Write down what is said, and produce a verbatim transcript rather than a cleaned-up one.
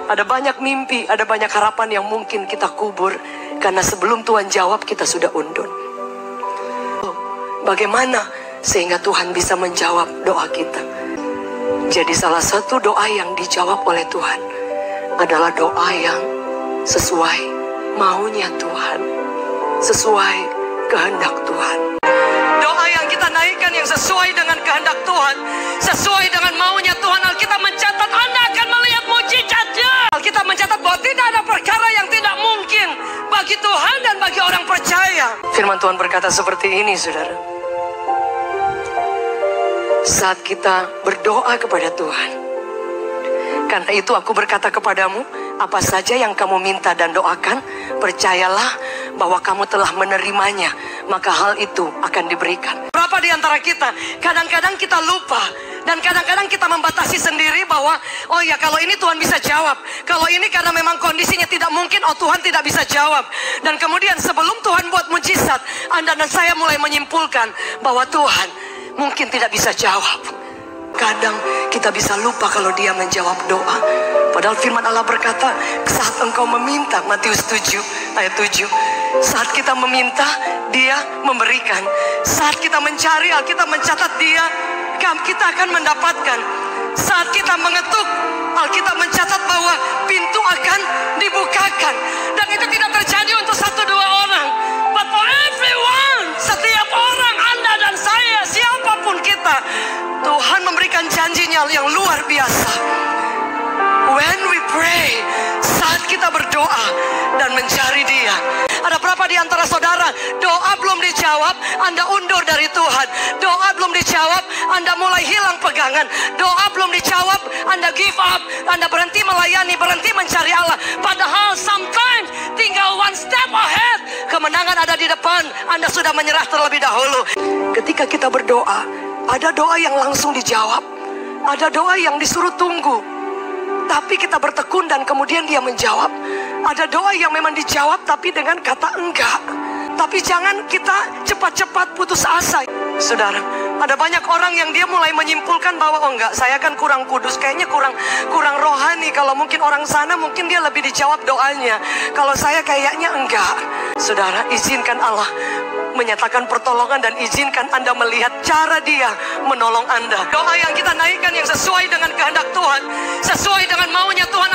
Ada banyak mimpi, ada banyak harapan yang mungkin kita kubur karena sebelum Tuhan jawab kita sudah undun. Bagaimana sehingga Tuhan bisa menjawab doa kita? Jadi salah satu doa yang dijawab oleh Tuhan adalah doa yang sesuai maunya Tuhan, sesuai kehendak Tuhan. Doa yang kita naikkan yang sesuai dengan kehendak Tuhan, sesuai dengan maunya Tuhan. Alkitab mencatat Anda akan melihat mujizatnya. Alkitab mencatat bahwa tidak ada perkara yang tidak mungkin bagi Tuhan dan bagi orang percaya. Firman Tuhan berkata seperti ini, saudara. Saat kita berdoa kepada Tuhan, karena itu aku berkata kepadamu, apa saja yang kamu minta dan doakan, percayalah bahwa kamu telah menerimanya, maka hal itu akan diberikan. Berapa di antara kita, kadang-kadang kita lupa, dan kadang-kadang kita membatasi sendiri bahwa, oh ya kalau ini Tuhan bisa jawab, kalau ini karena memang kondisinya tidak mungkin, oh Tuhan tidak bisa jawab. Dan kemudian sebelum Tuhan buat mujizat, Anda dan saya mulai menyimpulkan bahwa Tuhan mungkin tidak bisa jawab. Kadang kita bisa lupa kalau Dia menjawab doa. Padahal firman Allah berkata, saat engkau meminta, Matius tujuh ayat tujuh, saat kita meminta, Dia memberikan. Saat kita mencari, Alkitab mencatat Dia, kita akan mendapatkan. Saat kita mengetuk, Alkitab mencatat bahwa pintu akan dibukakan. Dan itu tidak terjadi untuk satu dua orang, but for everyone. Setiap orang, Anda dan saya, siapapun kita, Tuhan memberikan janjinya yang luar biasa. When we pray, saat kita berdoa dan mencari Dia. Ada berapa di antara saudara, doa belum dijawab, Anda undur dari Tuhan. Doa belum dijawab, Anda mulai hilang pegangan. Doa belum dijawab, Anda give up, Anda berhenti melayani, berhenti mencari Allah. Padahal sometimes tinggal one step ahead, kemenangan ada di depan, Anda sudah menyerah terlebih dahulu. Ketika kita berdoa, ada doa yang langsung dijawab, ada doa yang disuruh tunggu, tapi kita bertekun dan kemudian Dia menjawab. Ada doa yang memang dijawab tapi dengan kata enggak. Tapi jangan kita cepat-cepat putus asa. Saudara, ada banyak orang yang dia mulai menyimpulkan bahwa oh enggak, saya kan kurang kudus, kayaknya kurang kurang rohani. Kalau mungkin orang sana mungkin dia lebih dijawab doanya, kalau saya kayaknya enggak. Saudara, izinkan Allah menyatakan pertolongan dan izinkan Anda melihat cara Dia menolong Anda. Doa yang kita naikkan yang sesuai dengan kehendak Tuhan, sesuai dengan maunya Tuhan.